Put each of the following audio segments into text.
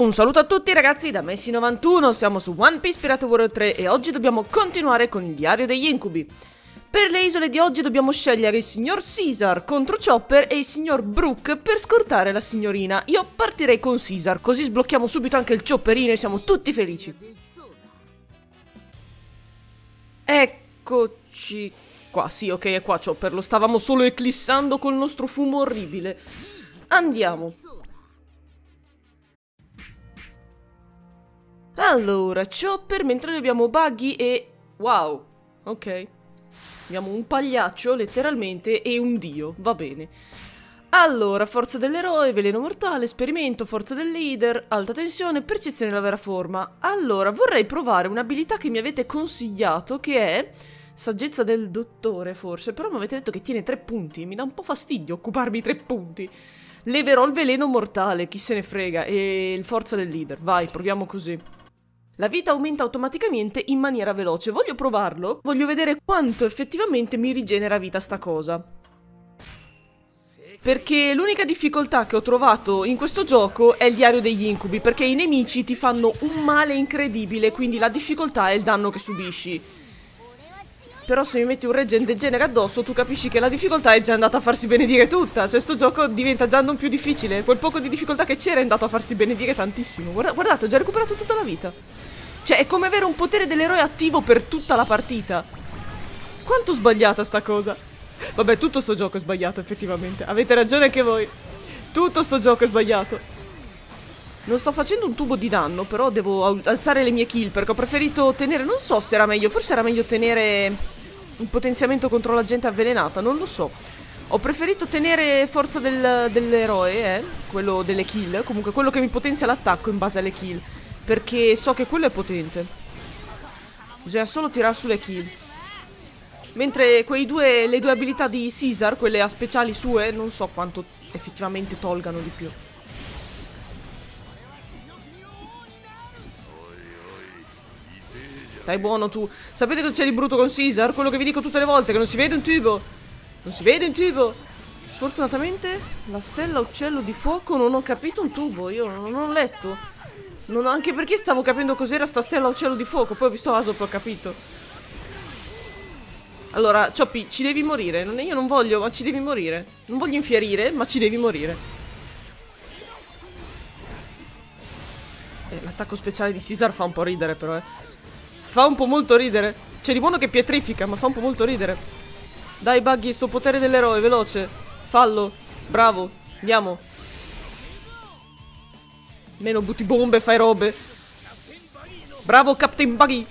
Un saluto a tutti ragazzi da Messi91, siamo su One Piece Pirate Warrior 3 e oggi dobbiamo continuare con il diario degli incubi. Per le isole di oggi dobbiamo scegliere il signor Caesar contro Chopper e il signor Brook per scortare la signorina. Io partirei con Caesar, così sblocchiamo subito anche il Chopperino e siamo tutti felici. Eccoci qua, sì ok è qua Chopper, lo stavamo solo eclissando col nostro fumo orribile. Andiamo. Allora, Chopper, mentre noi abbiamo Buggy e... wow, ok. Abbiamo un pagliaccio, letteralmente, e un dio, va bene. Allora, forza dell'eroe, veleno mortale, esperimento, forza del leader, alta tensione, percezione della vera forma. Allora, vorrei provare un'abilità che mi avete consigliato, che è... saggezza del dottore, forse, però mi avete detto che tiene 3 punti, mi dà un po' fastidio occuparmi 3 punti. Leverò il veleno mortale, chi se ne frega, e il forza del leader, vai, proviamo così. La vita aumenta automaticamente in maniera veloce. Voglio provarlo. Voglio vedere quanto effettivamente mi rigenera vita sta cosa. Perché l'unica difficoltà che ho trovato in questo gioco è il diario degli incubi. Perché i nemici ti fanno un male incredibile. Quindi la difficoltà è il danno che subisci. Però se mi metti un regen del genere addosso, tu capisci che la difficoltà è già andata a farsi benedire tutta. Cioè sto gioco diventa già non più difficile. Quel poco di difficoltà che c'era è andato a farsi benedire tantissimo. Guardate, ho già recuperato tutta la vita. Cioè è come avere un potere dell'eroe attivo per tutta la partita. Quanto sbagliata sta cosa. Vabbè, tutto sto gioco è sbagliato effettivamente. Avete ragione anche voi. Tutto sto gioco è sbagliato. Non sto facendo un tubo di danno, però devo alzare le mie kill, perché ho preferito tenere... non so se era meglio, forse era meglio tenere un potenziamento contro la gente avvelenata, non lo so. Ho preferito tenere forza dell'eroe, quello delle kill, comunque quello che mi potenzia l'attacco in base alle kill, perché so che quello è potente. Bisogna solo tirare sulle kill. Mentre le due abilità di Caesar, quelle a speciali sue, non so quanto effettivamente tolgano di più. Stai buono tu. Sapete cosa c'è di brutto con Caesar? Quello che vi dico tutte le volte, che non si vede un tubo. Non si vede un tubo. Sfortunatamente la stella uccello di fuoco non ho capito un tubo. Io non ho letto. Anche perché stavo capendo cos'era sta stella uccello di fuoco. Poi ho visto Aesop e ho capito. Allora, Choppy, ci devi morire. Io non voglio, ma ci devi morire. Non voglio infierire, ma ci devi morire. L'attacco speciale di Caesar fa un po' ridere però, Fa un po' molto ridere. C'è di buono che pietrifica, ma fa un po' molto ridere. Dai Buggy, sto potere dell'eroe, veloce. Fallo, bravo, andiamo. Meno butti bombe, fai robe. Bravo Captain Buggy.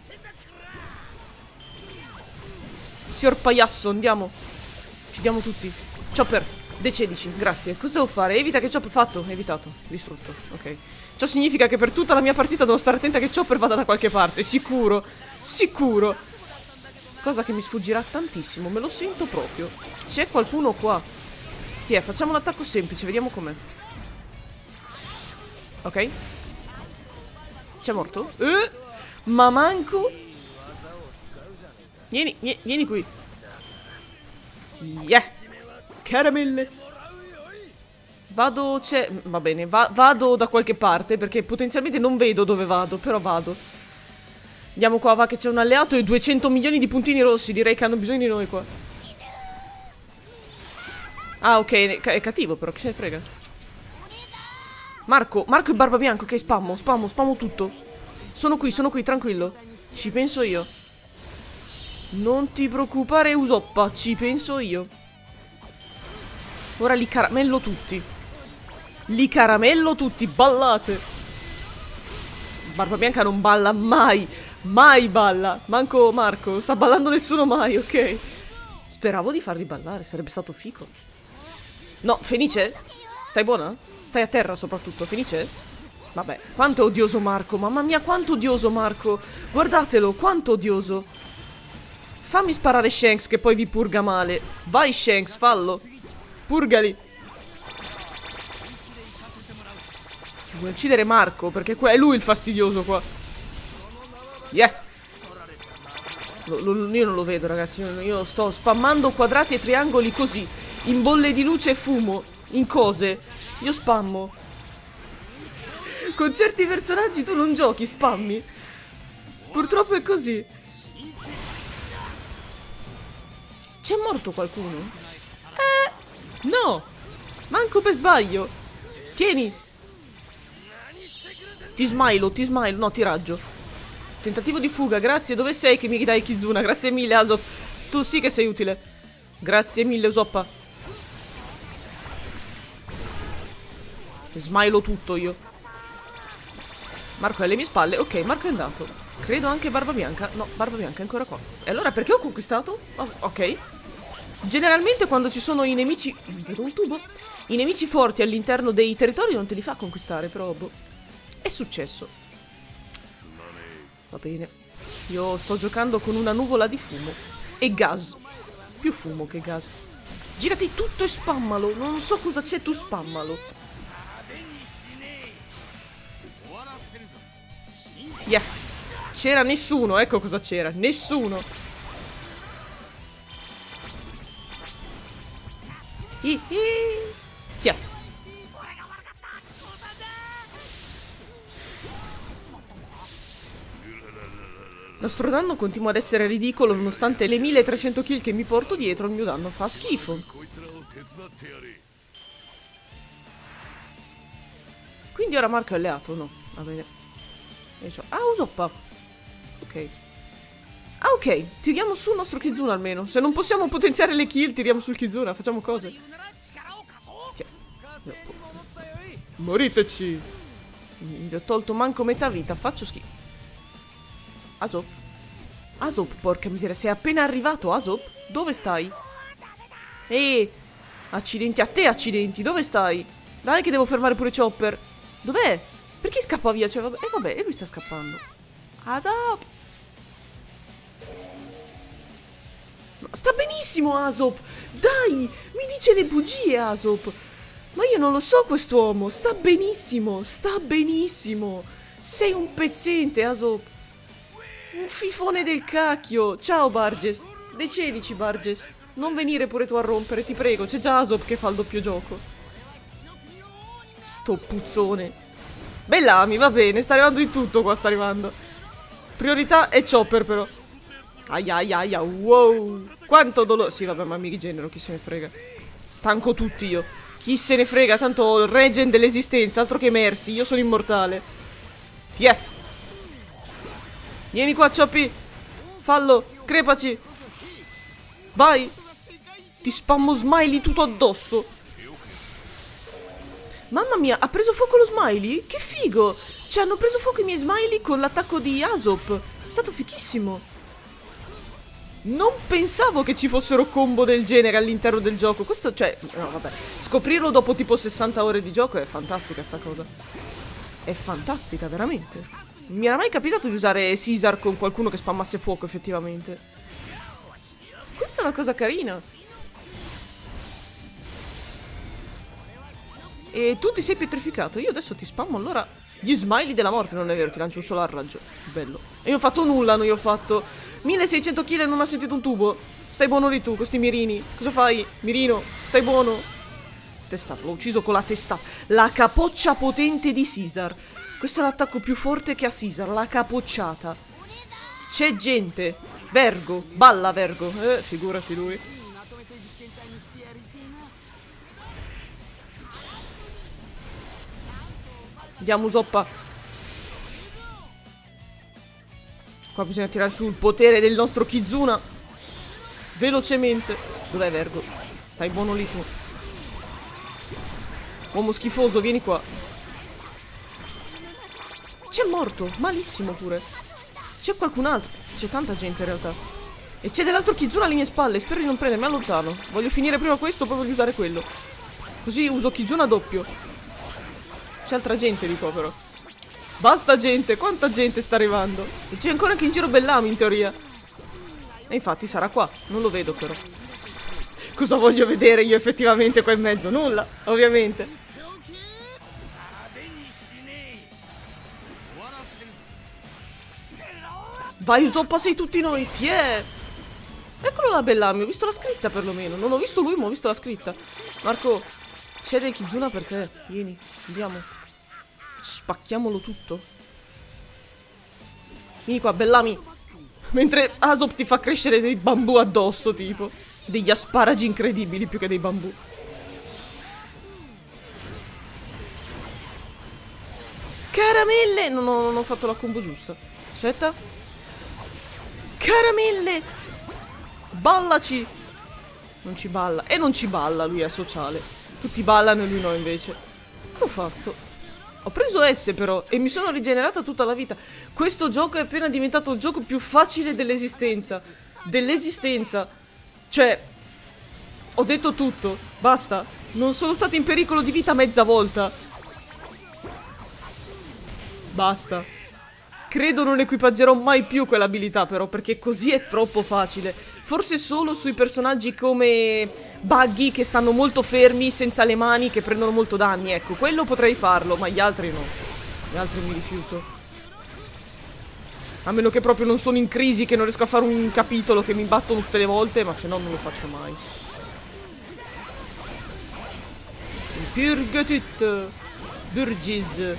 Signor Pagliasso, andiamo. Ci diamo tutti. Chopper, decedici, grazie. Cosa devo fare? Evita che Chopper... fatto, evitato, distrutto, ok. Ciò significa che per tutta la mia partita devo stare attenta che Chopper vada da qualche parte, sicuro, sicuro. Cosa che mi sfuggirà tantissimo, me lo sento proprio. C'è qualcuno qua. Tiè, facciamo un attacco semplice, vediamo com'è. Ok. C'è morto? Ma manco. Vieni qui. Yeah. Caramelle. Vado, va bene, vado da qualche parte, perché potenzialmente non vedo dove vado, però vado. Andiamo qua, va che c'è un alleato e 200 milioni di puntini rossi, direi che hanno bisogno di noi qua. Ah, ok, è cattivo però, chi se ne frega. Marco e Barba Bianca, ok, spammo tutto. Sono qui, tranquillo. Ci penso io. Non ti preoccupare, Usopp, ci penso io. Ora li caramello tutti. Li caramello tutti, ballate. Barba Bianca non balla mai. Mai balla. Manco Marco, sta ballando nessuno mai, ok. Speravo di farli ballare, sarebbe stato fico. No, Fenice? Stai buona? Stai a terra soprattutto, Fenice? Vabbè, quanto è odioso Marco. Mamma mia, quanto odioso Marco. Guardatelo, quanto odioso. Fammi sparare Shanks che poi vi purga male. Vai Shanks, fallo. Purgali. Vuoi uccidere Marco? Perché è lui il fastidioso qua. Yeah. Io non lo vedo ragazzi. Io sto spammando quadrati e triangoli così. In bolle di luce e fumo. In cose. Io spammo. Con certi personaggi tu non giochi, spammi. Purtroppo è così. C'è morto qualcuno? No! Manco per sbaglio. Tieni. Ti smilo, no, ti raggio. Tentativo di fuga, grazie, dove sei che mi dai il Kizuna? Grazie mille, Asop. Tu sì che sei utile. Grazie mille, Usoppa. Smilo tutto io. Marco è alle mie spalle. Ok, Marco è andato. Credo anche Barba Bianca. No, Barba Bianca è ancora qua. E allora perché ho conquistato? Oh, ok. Generalmente quando ci sono i nemici... Vedo un tubo. I nemici forti all'interno dei territori non te li fa conquistare, però boh. È successo. Va bene. Io sto giocando con una nuvola di fumo. E gas. Più fumo che gas. Girati tutto e spammalo. Non so cosa c'è, tu spammalo. Yeah. C'era nessuno, ecco cosa c'era. Nessuno. Tiè. Il nostro danno continua ad essere ridicolo nonostante le 1300 kill che mi porto dietro. Il mio danno fa schifo. Quindi ora Marco è alleato? No, va bene. Ah, Usoppa. Ok. Ah, ok. Tiriamo su il nostro Kizuna almeno. Se non possiamo potenziare le kill, tiriamo sul Kizuna. Facciamo cose. Moriteci. Mi ho tolto manco metà vita. Faccio schifo. Asop. Asop, porca miseria. Sei appena arrivato, Asop? Dove stai? Accidenti a te, accidenti. Dove stai? Dai che devo fermare pure Chopper. Dov'è? Perché scappa via? Cioè, vabbè. Vabbè, e lui sta scappando. Asop. Sta benissimo, Asop. Dai, mi dice le bugie, Asop. Ma io non lo so quest'uomo. Sta benissimo. Sta benissimo. Sei un pezzente, Asop. Un fifone del cacchio. Ciao, Barges. Decedici, Barges. Non venire pure tu a rompere, ti prego. C'è già Asop che fa il doppio gioco. Sto puzzone. Bellami, va bene. Sta arrivando di tutto qua, sta arrivando. Priorità è Chopper, però. Aia, aia, aia. Wow. Quanto dolore. Sì, vabbè, ma mi rigenero, chi se ne frega. Tanco tutti io. Chi se ne frega, tanto regen dell'esistenza. Altro che Mercy, io sono immortale. Tiè. Vieni qua, Choppy. Fallo, crepaci. Vai. Ti spammo smiley tutto addosso. Mamma mia, ha preso fuoco lo smiley? Che figo. Cioè, hanno preso fuoco i miei smiley con l'attacco di Asop. È stato fichissimo. Non pensavo che ci fossero combo del genere all'interno del gioco. Questo, cioè, no, vabbè. Scoprirlo dopo tipo 60 ore di gioco è fantastica sta cosa. È fantastica, veramente. Non mi era mai capitato di usare Caesar con qualcuno che spammasse fuoco, effettivamente. Questa è una cosa carina. E tu ti sei pietrificato. Io adesso ti spammo allora gli smiley della morte. Non è vero, ti lancio un solar raggio. Bello. E io ho fatto nulla, non io ho fatto 1600 kill e non ha sentito un tubo. Stai buono lì tu, questi mirini. Cosa fai? Mirino, stai buono. Testato, l'ho ucciso con la testata. La capoccia potente di Caesar. Questo è l'attacco più forte che ha Caesar, la capocciata. C'è gente. Vergo, balla Vergo. Figurati lui. Andiamo, Usoppa. Qua bisogna tirare su il potere del nostro Kizuna. Velocemente. Dov'è Vergo? Stai buono lì tu. Uomo schifoso, vieni qua. C'è morto, malissimo pure. C'è qualcun altro. C'è tanta gente in realtà. E c'è dell'altro Kizuna alle mie spalle. Spero di non prendermi, allontano. Voglio finire prima questo, poi voglio usare quello. Così uso Kizuna doppio. C'è altra gente di qua però. Basta gente, quanta gente sta arrivando. E c'è ancora anche in giro Bellamy in teoria. E infatti sarà qua, non lo vedo però. Cosa voglio vedere io effettivamente qua in mezzo? Nulla, ovviamente. Vai Usoppa, sei tutti noi, tiè. Eccolo là Bellamy, ho visto la scritta perlomeno. Non ho visto lui ma ho visto la scritta. Marco, c'è del Kizuna per te, vieni, andiamo. Spacchiamolo tutto. Vieni qua, Bellamy. Mentre Asop ti fa crescere dei bambù addosso, tipo. Degli asparagi incredibili più che dei bambù. Caramelle! Non ho fatto la combo giusta. Aspetta. Caramelle! Ballaci! Non ci balla. E non ci balla, lui è sociale. Tutti ballano e lui no, invece. Che ho fatto? Ho preso S però e mi sono rigenerata tutta la vita. Questo gioco è appena diventato il gioco più facile dell'esistenza. Dell'esistenza. Cioè, ho detto tutto. Basta. Non sono stata in pericolo di vita mezza volta. Basta. Credo non equipaggerò mai più quell'abilità però, perché così è troppo facile. Forse solo sui personaggi come Buggy, che stanno molto fermi, senza le mani, che prendono molto danni. Ecco, quello potrei farlo, ma gli altri no. Gli altri mi rifiuto. A meno che proprio non sono in crisi, che non riesco a fare un capitolo, che mi battono tutte le volte, ma se no non lo faccio mai. Purge tutto. Burgess.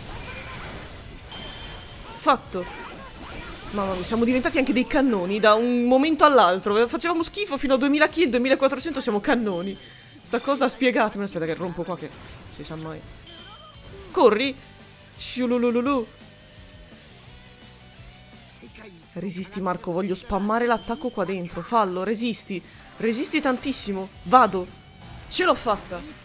Fatto. Mamma mia, siamo diventati anche dei cannoni da un momento all'altro. Facevamo schifo fino a 2000 kill, 2400 siamo cannoni. Sta cosa spiegatemela. Aspetta che rompo qua che si sa mai. Corri. Shululululu. Resisti Marco, voglio spammare l'attacco qua dentro. Fallo, resisti. Resisti tantissimo. Vado. Ce l'ho fatta.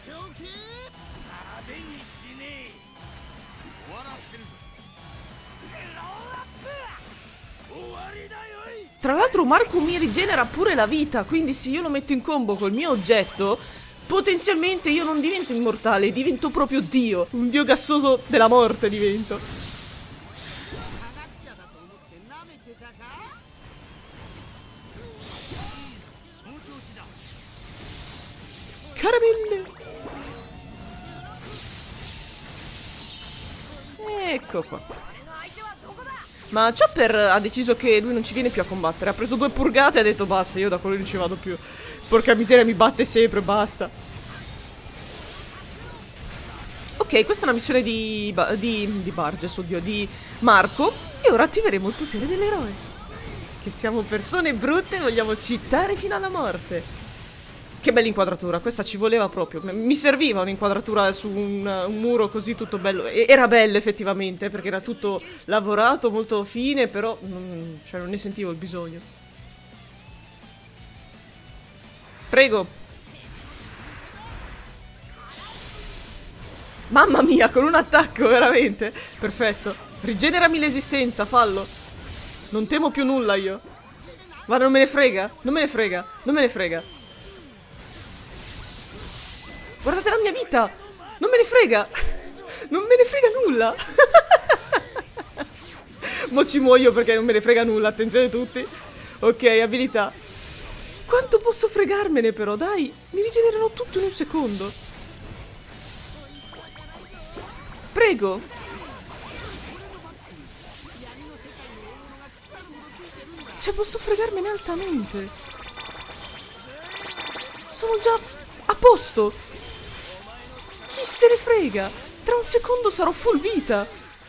Tra l'altro Marco mi rigenera pure la vita, quindi se io lo metto in combo col mio oggetto, potenzialmente io non divento immortale, divento proprio Dio. Un dio gassoso della morte divento. Caramelle. Ecco qua. Ma Chopper ha deciso che lui non ci viene più a combattere. Ha preso 2 purgate e ha detto basta, io da quello non ci vado più. Porca miseria, mi batte sempre, basta. Ok, questa è una missione di Burgess, oddio, di Marco. E ora attiveremo il potere dell'eroe. Che siamo persone brutte e vogliamo cheatare fino alla morte. Che bella inquadratura, questa ci voleva proprio. Mi serviva un'inquadratura su un muro così tutto bello. Era bello effettivamente, perché era tutto lavorato, molto fine, però cioè non ne sentivo il bisogno. Prego. Mamma mia, con un attacco, veramente. Perfetto. Rigenerami l'esistenza, fallo. Non temo più nulla io. Guarda, non me ne frega, non me ne frega, non me ne frega. Guardate la mia vita! Non me ne frega! Non me ne frega nulla! Mo ci muoio perché non me ne frega nulla, attenzione tutti. Ok, abilità. Quanto posso fregarmene però, dai! Mi rigenerano tutto in un secondo. Prego! Cioè, posso fregarmene altamente. Sono già a posto. Chi se ne frega? Tra un secondo sarò full vita.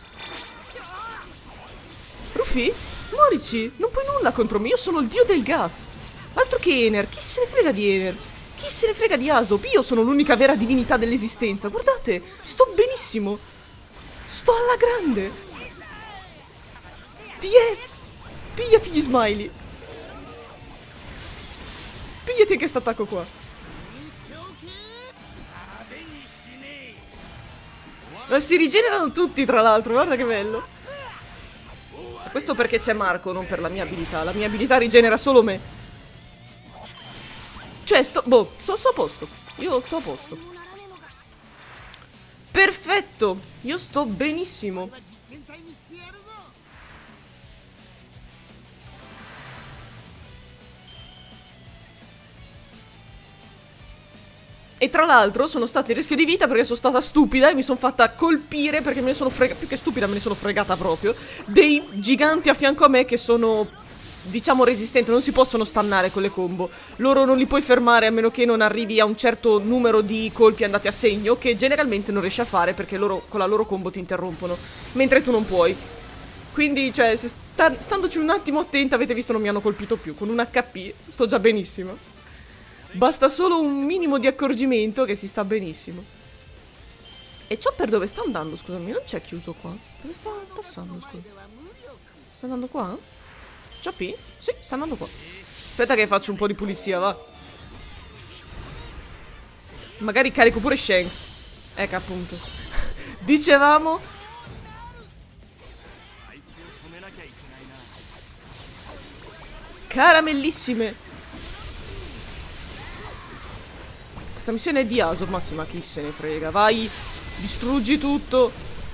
Rufy? Muorici! Non puoi nulla contro me, io sono il dio del gas. Altro che Ener, chi se ne frega di Ener? Chi se ne frega di Asop? Io sono l'unica vera divinità dell'esistenza. Guardate, sto benissimo. Sto alla grande. Pigliati gli smiley. Pigliati anche quest'attacco qua. Si rigenerano tutti, tra l'altro, guarda che bello. Questo perché c'è Marco, non per la mia abilità. La mia abilità rigenera solo me. Cioè, sto a posto. Io sto a posto. Perfetto. Io sto benissimo. E tra l'altro sono stata in rischio di vita perché sono stata stupida e mi sono fatta colpire perché me ne sono fregata, più che stupida me ne sono fregata proprio, dei giganti a fianco a me che sono diciamo resistente, non si possono stannare con le combo. Loro non li puoi fermare a meno che non arrivi a un certo numero di colpi andati a segno, che generalmente non riesci a fare perché loro con la loro combo ti interrompono, mentre tu non puoi. Quindi, cioè, se standoci un attimo attenta, avete visto non mi hanno colpito più. Con un HP sto già benissimo. Basta solo un minimo di accorgimento che si sta benissimo. E Chopper dove sta andando, scusami? Non c'è chiuso qua. Dove sta passando, scusa? Sta andando qua? Choppy? Sì, sta andando qua. Aspetta che faccio un po' di pulizia, va. Magari carico pure Shanks. Ecco, appunto. Dicevamo... Caramellissime. Questa missione è di Aso, ma sì, ma chi se ne frega. Vai, distruggi tutto.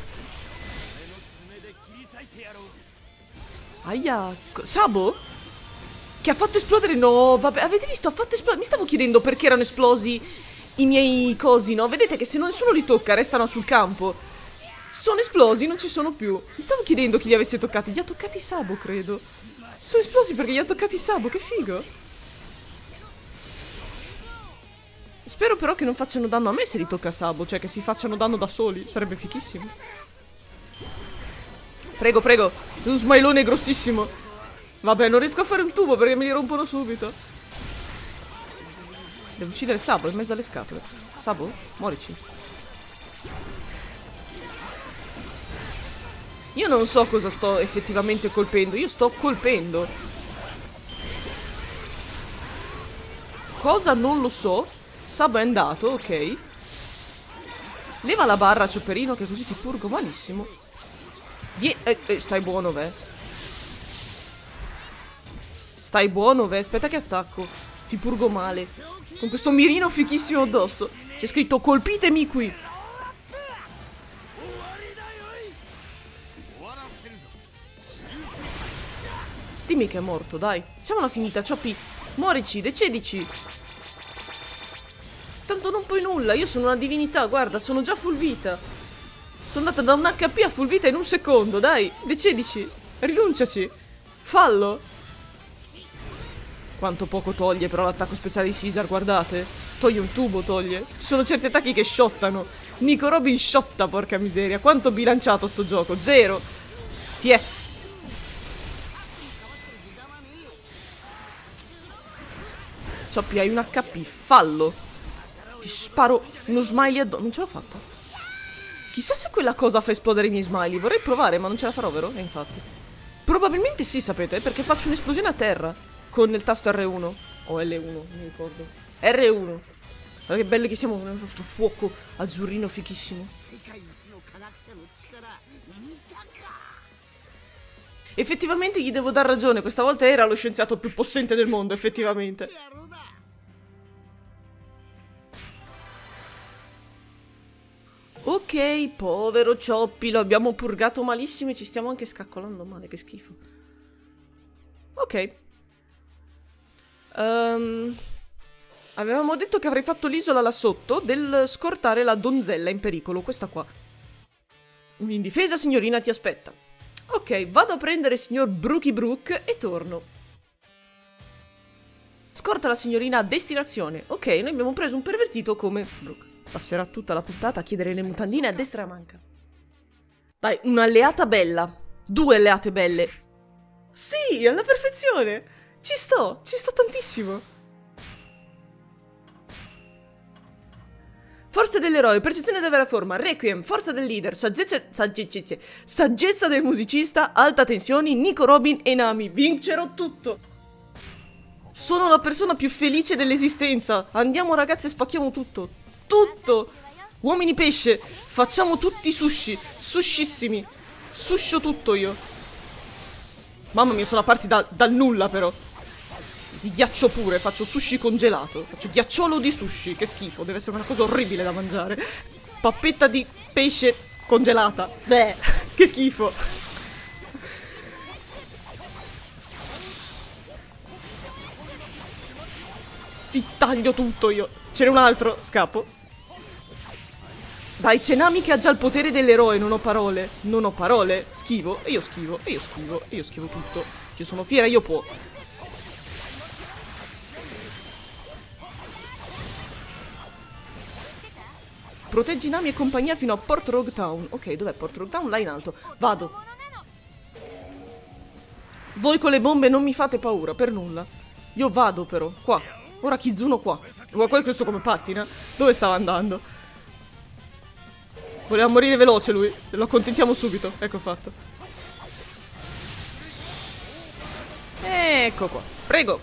Aia, Sabo? Che ha fatto esplodere? No, vabbè, avete visto? Ha fatto esplodere. Mi stavo chiedendo perché erano esplosi i miei cosi, no? Vedete che se nessuno li tocca restano sul campo. Sono esplosi, non ci sono più. Mi stavo chiedendo chi li avesse toccati. Li ha toccati Sabo, credo. Sono esplosi perché gli ha toccati Sabo, che figo. Spero però che non facciano danno a me se li tocca Sabo. Cioè che si facciano danno da soli. Sarebbe fichissimo. Prego, prego. Un smilone grossissimo. Vabbè, non riesco a fare un tubo perché me li rompono subito. Devo uccidere Sabo in mezzo alle scatole. Sabo, muorici. Io non so cosa sto effettivamente colpendo. Io sto colpendo. Cosa non lo so. Sabo è andato, ok. Leva la barra, Chopperino, che così ti purgo malissimo. Stai buono, ve. Stai buono, ve. Aspetta che attacco. Ti purgo male. Con questo mirino fichissimo addosso. C'è scritto colpitemi qui. Dimmi che è morto, dai. Facciamola finita, Choppy. Muorici, decedici. Tanto non puoi nulla, io sono una divinità, guarda, sono già full vita. Sono andata da un HP a full vita in un secondo, dai, decedici. Rinunciaci. Fallo. Quanto poco toglie però l'attacco speciale di Caesar, guardate. Toglie un tubo, toglie. Ci sono certi attacchi che shottano. Nico Robin shotta, porca miseria. Quanto bilanciato sto gioco, 0. Tiè. Choppy, hai un HP, fallo. Ti sparo uno smiley addosso. Non ce l'ho fatta. Chissà se quella cosa fa esplodere i miei smiley. Vorrei provare, ma non ce la farò, vero? infatti. Probabilmente sì, sapete, perché faccio un'esplosione a terra con il tasto R1 o L1, non mi ricordo. R1. Guarda che bello che siamo con questo fuoco azzurrino fichissimo. Effettivamente gli devo dar ragione. Questa volta era lo scienziato più possente del mondo, effettivamente. Ok, povero Choppy, lo abbiamo purgato malissimo e ci stiamo anche scaccolando male, che schifo. Ok. Avevamo detto che avrei fatto l'isola là sotto del scortare la donzella in pericolo, questa qua. In difesa, signorina, ti aspetta. Ok, vado a prendere il signor Brookie Brook e torno. Scorta la signorina a destinazione. Ok, noi abbiamo preso un pervertito come Brook. Passerà tutta la puntata a chiedere le mutandine a destra e a manca. Dai, un'alleata bella. 2 alleate belle. Sì, alla perfezione. Ci sto tantissimo. Forza dell'eroe, percezione della vera forma, requiem, forza del leader, saggezza del musicista, alta tensione, Nico Robin e Nami. Vincerò tutto. Sono la persona più felice dell'esistenza. Andiamo ragazzi e spacchiamo tutto. Tutto. Uomini pesce. Facciamo tutti sushi. Sushissimi. Suscio tutto io. Mamma mia, sono apparsi dal nulla però. Di ghiaccio pure, faccio sushi congelato. Faccio ghiacciolo di sushi, che schifo. Deve essere una cosa orribile da mangiare. Pappetta di pesce congelata. Beh, che schifo. Ti taglio tutto io. Ce n'è un altro, scappo. Dai, c'è Nami che ha già il potere dell'eroe, non ho parole. Non ho parole, schivo, e io schivo, e io schivo, e io schivo tutto. Io sono fiera, io può. Proteggi Nami e compagnia fino a Port Rogue Town. Ok, dov'è Port Rogue Town? Là in alto. Vado. Voi con le bombe non mi fate paura, per nulla. Io vado però, qua. Ora Kizuno qua. Guarda questo come pattina. Dove stava andando? Voleva morire veloce lui. Lo accontentiamo subito. Ecco fatto. Ecco qua. Prego.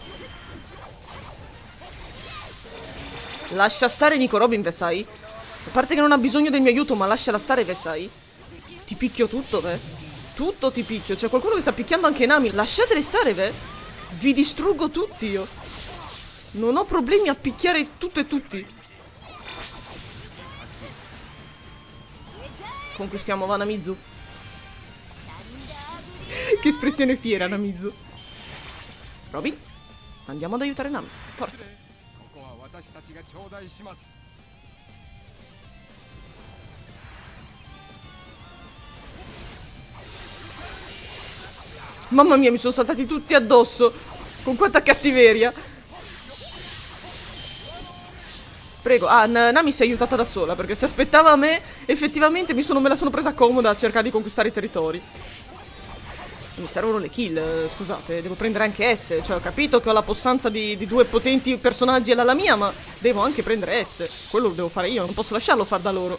Lascia stare Nico Robin, Vesai. A parte che non ha bisogno del mio aiuto, ma lasciala stare, Vesai. Ti picchio tutto, Ve. Tutto ti picchio. C'è qualcuno che sta picchiando anche Nami. Lasciatele stare, Ve. Vi distruggo tutti io. Non ho problemi a picchiare tutto e tutti. Conquistiamo, va Namizu. Che espressione fiera, Namizu. Robin, andiamo ad aiutare Nami. Forza. Mamma mia, mi sono saltati tutti addosso. Con quanta cattiveria. Prego. Ah, Nami si è aiutata da sola, perché se aspettava me, effettivamente me la sono presa comoda a cercare di conquistare i territori. Mi servono le kill, scusate, devo prendere anche S. Cioè, ho capito che ho la possanza di due potenti personaggi alla mia, ma devo anche prendere S. Quello lo devo fare io, non posso lasciarlo far da loro.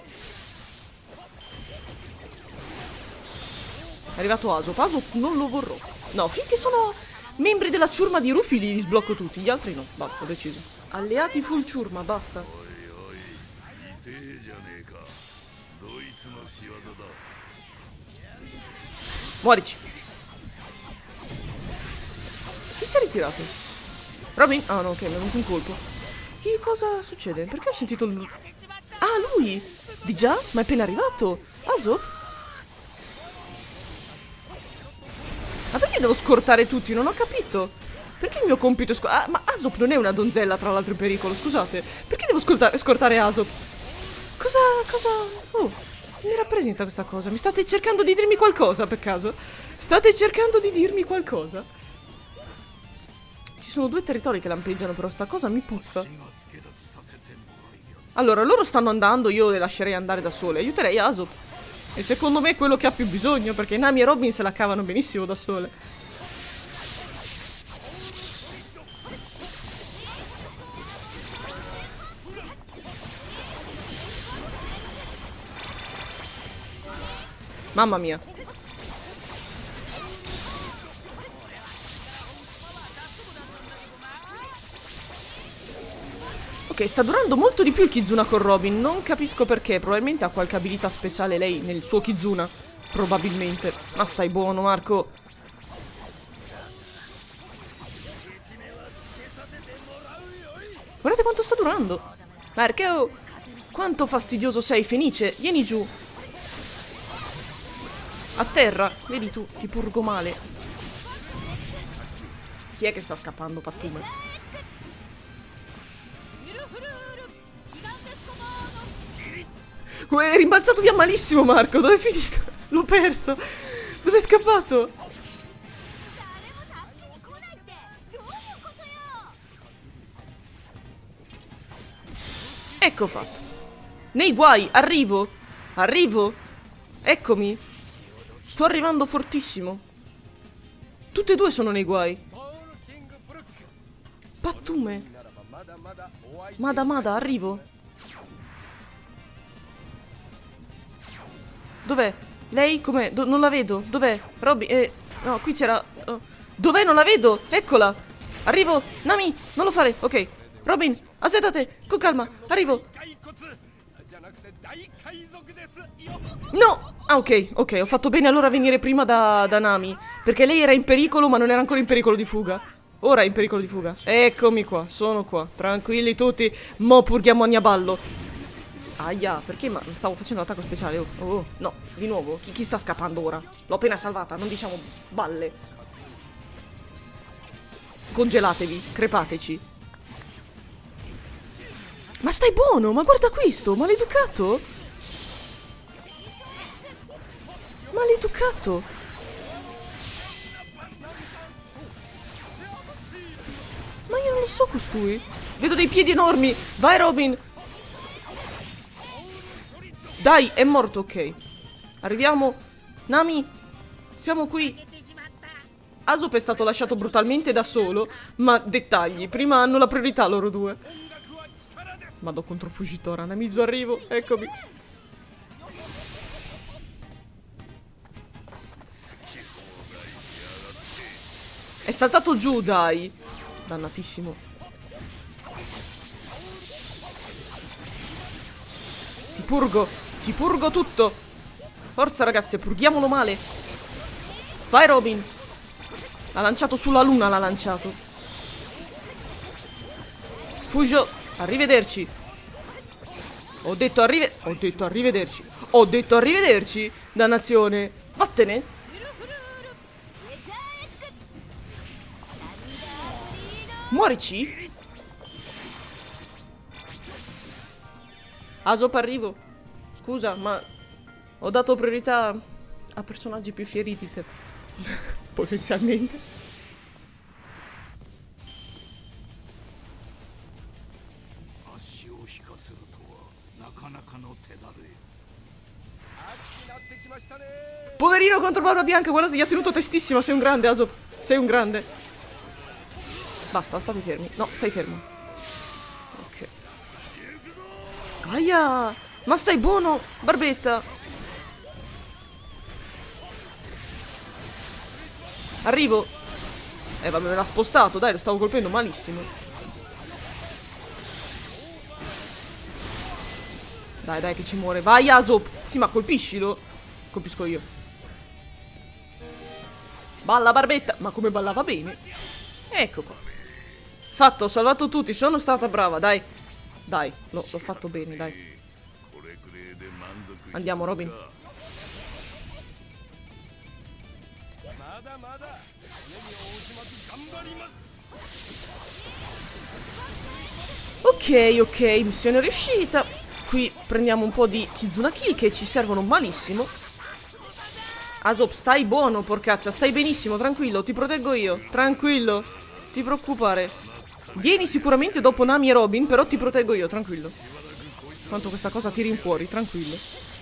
È arrivato Asop. Asop non lo vorrò. No, finché sono membri della ciurma di Rufy li sblocco tutti. Gli altri no. Basta, ho deciso. Alleati full ciurma, basta. Muorici. Chi si è ritirato? Robin? Ah no, ok, mi è venuto un colpo. Che cosa succede? Perché ho sentito lui? Ah, lui! Di già? Ma è appena arrivato. Asop? Ma perché devo scortare tutti? Non ho capito. Perché il mio compito è ma Asop non è una donzella, tra l'altro, in pericolo, scusate. Perché devo scortare Asop? Cosa... Oh, mi rappresenta questa cosa? Mi state cercando di dirmi qualcosa, per caso? State cercando di dirmi qualcosa? Ci sono due territori che lampeggiano, però sta cosa mi puzza. Allora, loro stanno andando, io le lascerei andare da sole. Aiuterei Asop. E secondo me è quello che ha più bisogno, perché Nami e Robin se la cavano benissimo da sole. Mamma mia. Ok, sta durando molto di più il Kizuna con Robin. Non capisco perché. Probabilmente ha qualche abilità speciale lei nel suo Kizuna. Probabilmente. Ma stai buono, Marco. Guardate quanto sta durando. Marco, quanto fastidioso sei, Fenice. Vieni giù. A terra. Vedi tu, ti purgo male. Chi è che sta scappando, Pattume? È rimbalzato via malissimo, Marco. Dove è finito? L'ho perso. Dove è scappato? Ecco fatto. Nei guai, arrivo. Arrivo. Eccomi. Sto arrivando fortissimo. Tutte e due sono nei guai. Pattume. Mada, arrivo. Dov'è? Lei com'è? Non la vedo. Dov'è? Robin? No, qui c'era... Dov'è? Non la vedo. Eccola. Arrivo. Nami, non lo fare. Ok. Robin, aspettate. Con calma. Arrivo. No. Ah, ok. Ok, ho fatto bene allora a venire prima da Nami. Perché lei era in pericolo, ma non era ancora in pericolo di fuga. Ora è in pericolo di fuga. Eccomi qua. Sono qua. Tranquilli tutti. Mo purghiamo Agnaballo. Aia, perché stavo facendo l'attacco speciale? Oh, no, di nuovo. Chi sta scappando ora? L'ho appena salvata, non diciamo balle. Congelatevi, crepateci. Ma stai buono, ma guarda questo, maleducato. Maleducato. Ma io non lo so costui. Vedo dei piedi enormi. Vai Robin. Dai, è morto, ok. Arriviamo. Nami, siamo qui. Asop è stato lasciato brutalmente da solo. Ma dettagli, prima hanno la priorità loro due. Vado contro Fujitora. Namizu, arrivo, eccomi. È saltato giù, dai. Dannatissimo. Ti purgo tutto. Forza ragazzi, purghiamolo male. Vai Robin. L'ha lanciato sulla luna, l'ha lanciato. Fujo, arrivederci. Ho detto arrivederci. Ho detto arrivederci. Dannazione. Vattene. Muorici. Asop, arrivo. Scusa, ma ho dato priorità a personaggi più fieri di te. Potenzialmente. Poverino contro Barba Bianca, guardate, gli ha tenuto testissima. Sei un grande, Asop. Sei un grande. Basta, state fermi. No, stai fermo. Ok. Aia! Ma stai buono, Barbetta. Arrivo. Vabbè, me l'ha spostato, dai, lo stavo colpendo malissimo. Dai, dai, che ci muore. Vai, Asop. Sì, ma colpiscilo. Colpisco io. Balla, Barbetta. Ma come ballava bene. Ecco qua. Fatto, ho salvato tutti, sono stata brava, dai. Dai, l'ho fatto bene, dai. Andiamo, Robin. Ok, ok, missione riuscita. Qui prendiamo un po' di Kizuna Kill che ci servono malissimo. Asop, stai buono, porcaccia, stai benissimo, tranquillo, ti proteggo io. Tranquillo, ti preoccupare. Vieni sicuramente dopo Nami e Robin, però ti proteggo io, tranquillo. Quanto questa cosa tiri in fuori, tranquillo.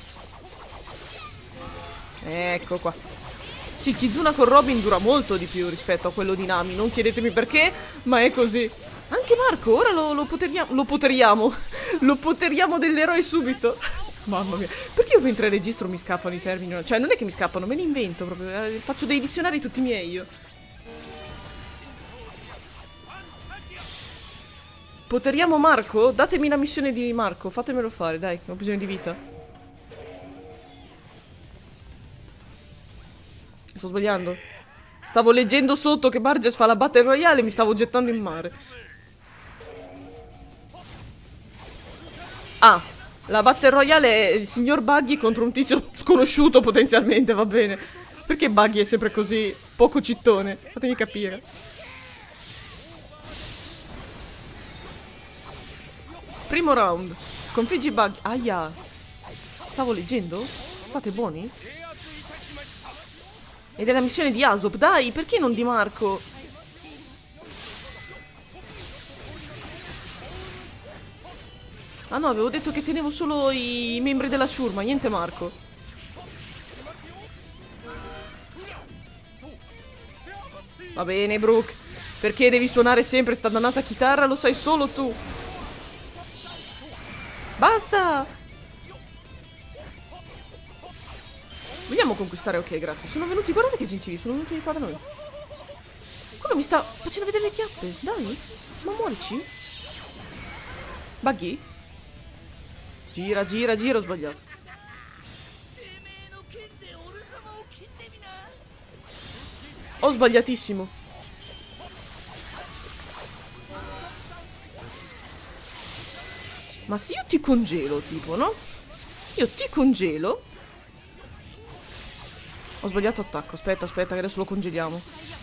Ecco qua. Sì, Kizuna con Robin dura molto di più rispetto a quello di Nami. Non chiedetemi perché, ma è così. Anche Marco, ora lo poteriamo. Lo poteriamo dell'eroe subito. Mamma mia. Perché io mentre registro mi scappano i termini? Cioè, non è che mi scappano, me li invento proprio. Faccio dei dizionari tutti miei io. Poteriamo Marco? Datemi la missione di Marco, fatemelo fare, dai, ho bisogno di vita. Sto sbagliando. Stavo leggendo sotto che Barges fa la Battle Royale e mi stavo gettando in mare. Ah, la Battle Royale è il signor Buggy contro un tizio sconosciuto potenzialmente, va bene. Perché Buggy è sempre così poco cittone? Fatemi capire. Primo round. Sconfiggi Buggy. Aia. Stavo leggendo? State buoni? Ed è la missione di Asop. Dai, perché non di Marco? Ah no, avevo detto che tenevo solo i membri della ciurma, niente Marco. Va bene, Brooke. Perché devi suonare sempre sta dannata chitarra? Lo sai solo tu. Basta! Vogliamo conquistare? Ok, grazie. Sono venuti, guardate che gentili, sono venuti qua da noi. Quello mi sta facendo vedere le chiappe. Dai, ma muorici. Buggy? Gira, gira, gira, ho sbagliato. Ho sbagliatissimo. Ma se io ti congelo, tipo, no? Io ti congelo. Ho sbagliato attacco. Aspetta, aspetta, che adesso lo congeliamo.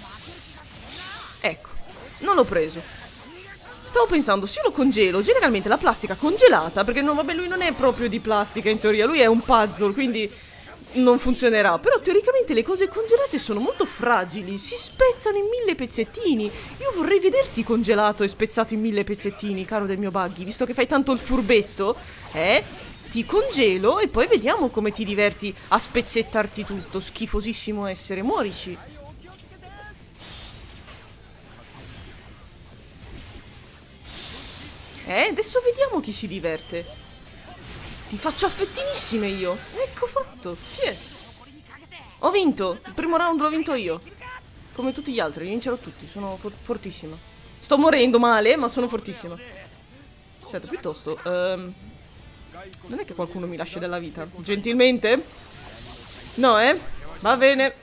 Ecco, non l'ho preso. Stavo pensando, se io lo congelo, generalmente la plastica congelata, perché no, vabbè, lui non è proprio di plastica in teoria, lui è un puzzle, quindi non funzionerà. Però teoricamente le cose congelate sono molto fragili, si spezzano in 1000 pezzettini. Io vorrei vederti congelato e spezzato in 1000 pezzettini, caro del mio Buggy, visto che fai tanto il furbetto, ti congelo e poi vediamo come ti diverti a spezzettarti tutto. Schifosissimo essere, muorici. Adesso vediamo chi si diverte. Ti faccio affettinissime io. Ecco fatto. Tiè. Ho vinto. Il primo round l'ho vinto io. Come tutti gli altri, li vincerò tutti. Sono fortissima. Sto morendo male, ma sono fortissima. Aspetta, piuttosto non è che qualcuno mi lascia della vita? Gentilmente? No, va bene.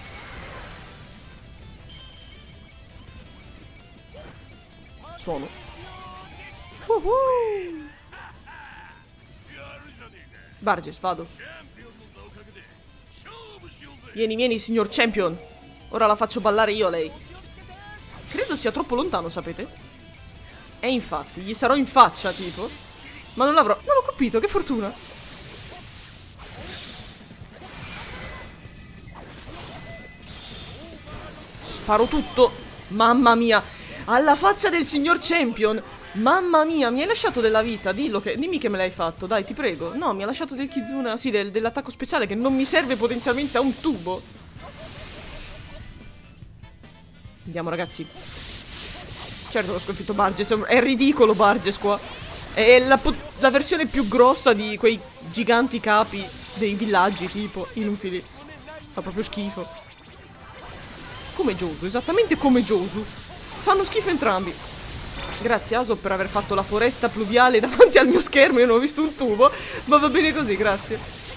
Suono. Barges, vado. Vieni, vieni, signor champion. Ora la faccio ballare io a lei. Credo sia troppo lontano, sapete? E infatti, gli sarò in faccia, tipo. Ma non l'avrò... Non ho capito, che fortuna. Sparo tutto. Mamma mia. Alla faccia del signor champion. Mamma mia, mi hai lasciato della vita. Dimmi che me l'hai fatto, dai, ti prego. No, mi ha lasciato del Kizuna. Sì, dell'attacco speciale che non mi serve potenzialmente a un tubo. Andiamo, ragazzi. Certo, l'ho sconfitto Barges. È ridicolo Barges qua. È la versione più grossa di quei giganti capi dei villaggi, tipo, inutili. Fa proprio schifo. Come Josu, esattamente come Josu. Fanno schifo entrambi. Grazie Aso per aver fatto la foresta pluviale davanti al mio schermo. Io non ho visto un tubo, ma va bene così, grazie.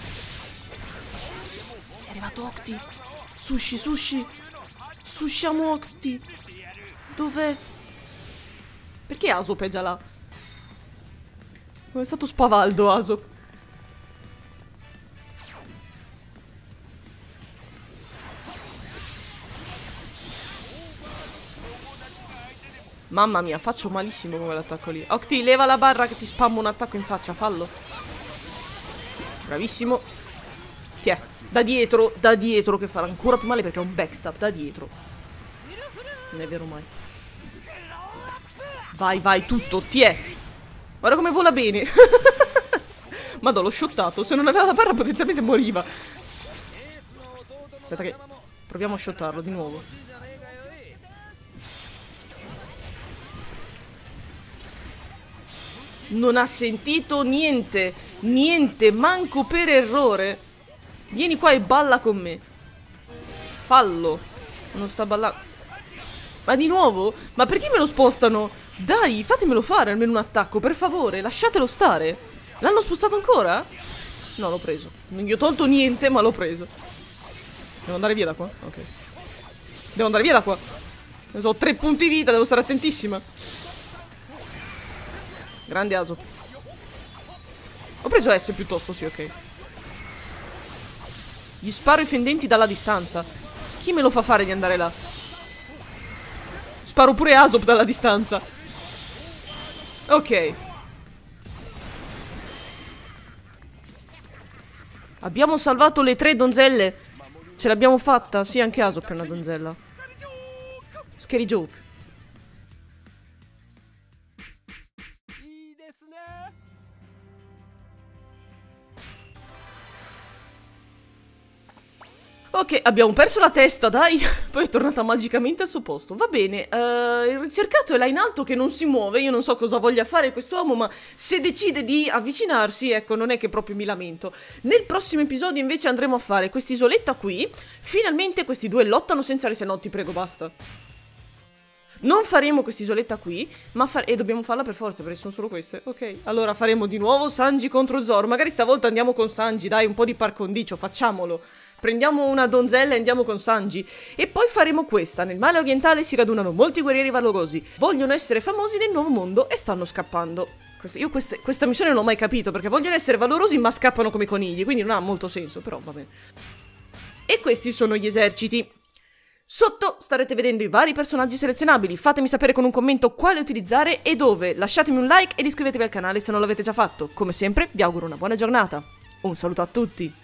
È arrivato Octi. Sushi, sushi. Sushiamo Octi. Dov'è? Perché Aso è già là? È stato spavaldo Aso. Mamma mia, faccio malissimo con quell'attacco lì. Octi, leva la barra che ti spammo un attacco in faccia, fallo. Bravissimo. Tiè, da dietro che farà ancora più male perché è un backstab, da dietro. Non è vero mai. Vai, vai, tutto, tiè. Guarda come vola bene. Madò, l'ho shottato. Se non aveva la barra potenzialmente moriva. Aspetta che... proviamo a shottarlo di nuovo. Non ha sentito niente. Niente, manco per errore. Vieni qua e balla con me. Fallo. Non sta ballando. Ma di nuovo? Ma perché me lo spostano? Dai, fatemelo fare almeno un attacco, per favore. Lasciatelo stare. L'hanno spostato ancora? No, l'ho preso. Non gli ho tolto niente, ma l'ho preso. Devo andare via da qua? Ok. Devo andare via da qua. Ho 3 punti vita, devo stare attentissima. Grande Aso. Ho preso S piuttosto, sì, ok. Gli sparo i fendenti dalla distanza. Chi me lo fa fare di andare là? Sparo pure Asop dalla distanza. Ok. Abbiamo salvato le 3 donzelle. Ce l'abbiamo fatta. Sì, anche Asop è una donzella. Scary joke. Ok, abbiamo perso la testa, dai. Poi è tornata magicamente al suo posto. Va bene, il ricercato è là in alto che non si muove. Io non so cosa voglia fare quest'uomo, ma se decide di avvicinarsi, ecco, non è che proprio mi lamento. Nel prossimo episodio invece andremo a fare quest'isoletta qui. Finalmente questi due lottano senza rese. No, ti prego, basta. Non faremo quest'isoletta qui, ma e dobbiamo farla per forza, perché sono solo queste. Ok, allora faremo di nuovo Sanji contro Zoro. Magari stavolta andiamo con Sanji, dai, un po' di par condicio, facciamolo. Prendiamo una donzella e andiamo con Sanji. E poi faremo questa. Nel mare orientale si radunano molti guerrieri valorosi. Vogliono essere famosi nel nuovo mondo e stanno scappando. Io questa missione non l'ho mai capito, perché vogliono essere valorosi ma scappano come conigli. Quindi non ha molto senso, però va bene. E questi sono gli eserciti. Sotto starete vedendo i vari personaggi selezionabili. Fatemi sapere con un commento quale utilizzare e dove. Lasciatemi un like ed iscrivetevi al canale se non l'avete già fatto. Come sempre vi auguro una buona giornata. Un saluto a tutti.